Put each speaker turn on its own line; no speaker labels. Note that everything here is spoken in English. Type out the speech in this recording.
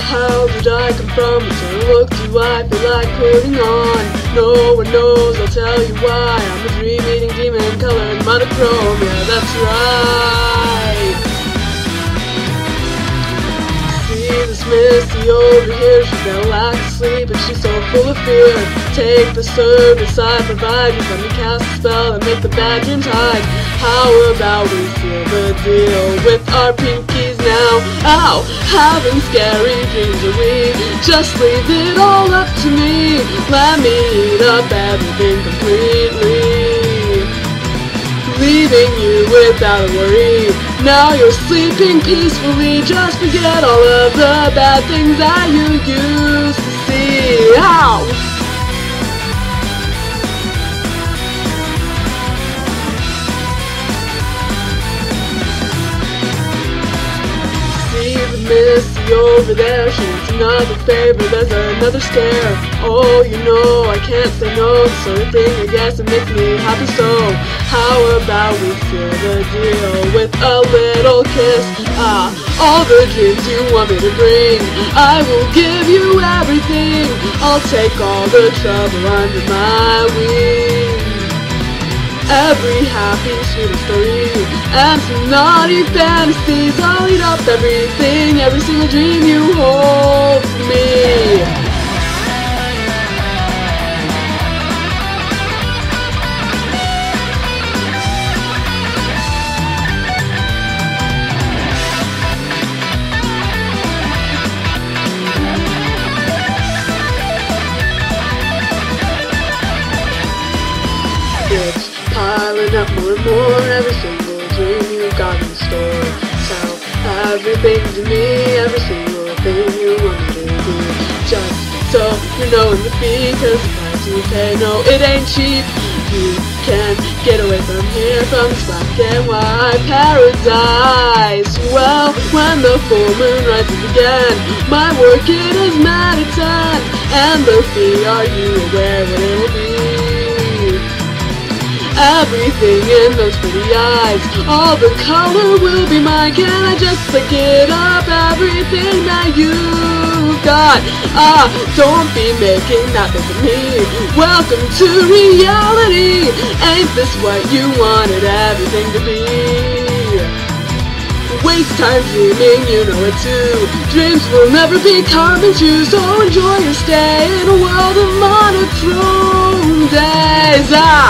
How did I come from? What sort of look do I feel like putting on? No one knows, I'll tell you why. I'm a dream-eating demon colored monochrome, yeah, that's right. See this Misty over here, she's got a lack of sleep and she's so full of fear. Take the service I provide, you let me cast a spell and make the bad dreams hide. How about we seal the deal with our pinkies now? Ow! Having scary dreams, or we just leave it all up to me. Let me eat up everything completely, leaving you without a worry. Now you're sleeping peacefully, just forget all of the bad things that you used to see. Ow! Misty over there, she wants another favor, there's another scare. Oh, you know, I can't say no, the sort of thing I guess it makes me happy. So, how about we seal the deal with a little kiss? All the dreams you want me to bring, I will give you everything. I'll take all the trouble under my wing. Every happy, sweet story, and some naughty fantasies. I'll eat up everything, every single dream you hold for me. It's piling up more and more, every single dream you've got in store. Sell everything to me, every single thing you want me to do. Just so you know in the fee, cause the price you pay, no, it ain't cheap. You can get away from here, from this black and white paradise. Well, when the full moon rises again, my work it is mad at 10. And the fee, are you aware what it'll be? Everything in those pretty eyes, all the color will be mine. Can I just pick it up, everything that you've got? Don't be making that big of me. Welcome to reality. Ain't this what you wanted everything to be? Waste time dreaming, you know it too. Dreams will never be carbon too, so enjoy your stay in a world of monochrome days.